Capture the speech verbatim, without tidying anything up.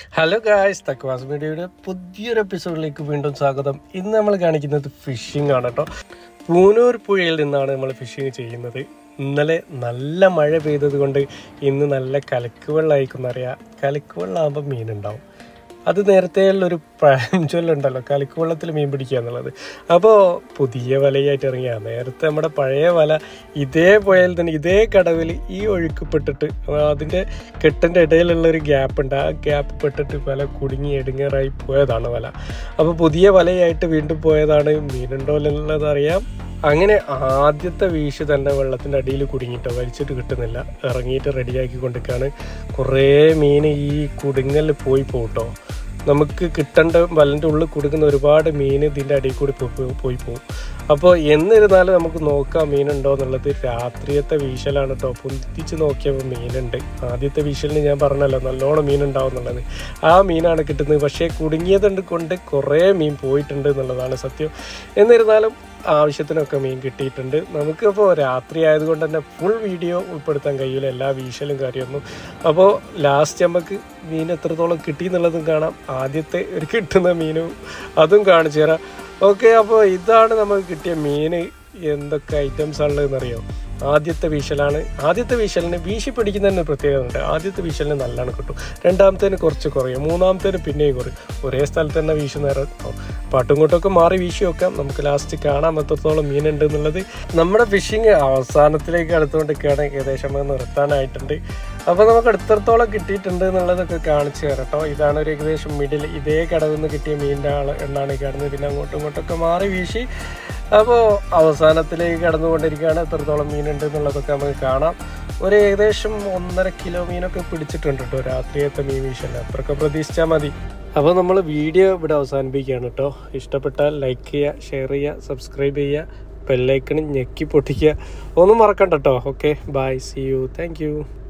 Hello guys, തക്വാസ് മീഡിയയുടെ പുതിയൊരു എപ്പിസോഡിലേക്ക് വീണ്ടും സ്വാഗതം. ഇന്ന് നമ്മൾ കാണിക്കുന്നത് ഫിഷിംഗ് ആണ് കേട്ടോ. പൂനൂർ പുഴയിൽ നിന്നാണ് നമ്മൾ ഫിഷിംഗ് ചെയ്യുന്നത്. ഇന്നലെ നല്ല മഴ പെയ്തത് കൊണ്ട് ഇന്ന് നല്ല കലക്ക് വെള്ളമായിരിക്കുന്നറിയാം. കലക്ക് വെള്ളമാകുമ്പോൾ മീനുണ്ടാവും. അത് നേരത്തെ ഉള്ളൊരു പഴഞ്ചൊല്ലുണ്ടല്ലോ, കലക്ക് വെള്ളത്തിൽ മീൻ പിടിക്കുക എന്നുള്ളത്. അപ്പോൾ പുതിയ വലയായിട്ട് ഇറങ്ങിയ നേരത്തെ നമ്മുടെ പഴയ വല ഇതേ പുഴയിൽ തന്നെ ഇതേ കടവിൽ ഈ ഒഴുക്ക് പെട്ടിട്ട് അതിൻ്റെ കെട്ടിൻ്റെ ഇടയിലുള്ള ഒരു ഗ്യാപ്പ് ഉണ്ട്. ആ ഗ്യാപ്പ് പെട്ടിട്ട് വല കുടുങ്ങി എടുങ്ങാറായി പോയതാണ് വല. അപ്പോൾ പുതിയ വലയായിട്ട് വീണ്ടും പോയതാണ്. മീനുണ്ടോ എന്നുള്ളത് അറിയാം. അങ്ങനെ ആദ്യത്തെ വീശ് തന്നെ വെള്ളത്തിൻ്റെ അടിയിൽ കുടുങ്ങിയിട്ടോ, വലിച്ചിട്ട് കിട്ടുന്നില്ല. ഇറങ്ങിയിട്ട് റെഡിയാക്കി കൊണ്ടിരിക്കുകയാണ്. കുറേ മീൻ ഈ കുടുങ്ങലിൽ പോയി പോകട്ടോ. നമുക്ക് കിട്ടേണ്ട വലൻ്റെ ഉള്ളിൽ കൊടുക്കുന്ന ഒരുപാട് മീൻ ഇതിൻ്റെ അടിയിൽ കൂടി പോയി പോകും. അപ്പോൾ എന്നിരുന്നാലും നമുക്ക് നോക്കാം മീനുണ്ടോ എന്നുള്ളത്. രാത്രിയത്തെ വീശലാണ് കേട്ടോ. പൊന്തിച്ച് നോക്കിയപ്പോൾ മീനുണ്ട്. ആദ്യത്തെ വീശലിന് ഞാൻ പറഞ്ഞല്ലോ നല്ലോണം മീനുണ്ടാവും എന്നുള്ളത്. ആ മീനാണ് കിട്ടുന്നത്. പക്ഷേ കുടുങ്ങിയതുകൊണ്ട് കൊണ്ട് കുറേ മീൻ പോയിട്ടുണ്ട് എന്നുള്ളതാണ് സത്യം. എന്നിരുന്നാലും ആവശ്യത്തിനൊക്കെ മീൻ കിട്ടിയിട്ടുണ്ട്. നമുക്കിപ്പോൾ രാത്രി ആയതുകൊണ്ട് തന്നെ ഫുൾ വീഡിയോ ഉൾപ്പെടുത്താൻ കഴിയില്ല, എല്ലാ വീശലും കാര്യമൊന്നും. അപ്പോൾ ലാസ്റ്റ് നമുക്ക് മീൻ എത്രത്തോളം കിട്ടി എന്നുള്ളതും കാണാം. ആദ്യത്തെ ഒരു കിട്ടുന്ന മീനും അതും കാണിച്ചു തരാം. ഓക്കെ, അപ്പോൾ ഇതാണ് നമുക്ക് കിട്ടിയ മീൻ. എന്തൊക്കെ ഐറ്റംസ് ഉള്ളതെന്നറിയോ? ആദ്യത്തെ വീശലാണ്. ആദ്യത്തെ വീശലിന് വീശി പിടിക്കുന്നതിന് പ്രത്യേകത ഉണ്ട്. ആദ്യത്തെ വീശലിന് നല്ലോണം കിട്ടും. രണ്ടാമത്തേന് കുറച്ച് കുറയും. മൂന്നാമത്തേന് പിന്നെയും കുറയും. ഒരേ സ്ഥലത്ത് തന്നെ വീശു നേരം പാട്ടും കൂട്ടൊക്കെ മാറി വീശി വെക്കാം. നമുക്ക് ലാസ്റ്റ് കാണാം എത്രത്തോളം മീനുണ്ട് എന്നുള്ളത്. നമ്മുടെ ഫിഷിങ് അവസാനത്തിലേക്ക് അടുത്തുകൊണ്ടിരിക്കുകയാണ്. ഏകദേശം നിർത്താനായിട്ടുണ്ട്. അപ്പോൾ നമുക്ക് എത്രത്തോളം കിട്ടിയിട്ടുണ്ട് എന്നുള്ളതൊക്കെ കാണിച്ചു തരാം കേട്ടോ. ഇതാണ് ഒരു ഏകദേശം മിഡിൽ. ഇതേ കടവിൽ നിന്ന് കിട്ടിയ മീനിൻ്റെ ആൾ എണ്ണാണ് കാണുന്നത്. പിന്നെ അങ്ങോട്ടും ഇങ്ങോട്ടൊക്കെ മാറി വീശി അപ്പോൾ അവസാനത്തിലേക്ക് കടന്നുകൊണ്ടിരിക്കുകയാണ്. എത്രത്തോളം മീനുണ്ട് എന്നുള്ളതൊക്കെ നമുക്ക് കാണാം. ഒരു ഏകദേശം ഒന്നര കിലോ മീനൊക്കെ പിടിച്ചിട്ടുണ്ട് കേട്ടോ രാത്രിയത്തെ മീൻ വീശല്ല. അത്രയൊക്കെ പ്രതീക്ഷിച്ചാൽ മതി. അപ്പോൾ നമ്മൾ വീഡിയോ ഇവിടെ അവസാനിപ്പിക്കുകയാണ് കേട്ടോ. ഇഷ്ടപ്പെട്ടാൽ ലൈക്ക് ചെയ്യുക, ഷെയർ ചെയ്യുക, സബ്സ്ക്രൈബ് ചെയ്യുക, ബെല്ലൈക്കൺ ഞെക്കി പൊട്ടിക്കുക. ഒന്നും മറക്കണ്ട കേട്ടോ. Okay, bye, see you, thank U.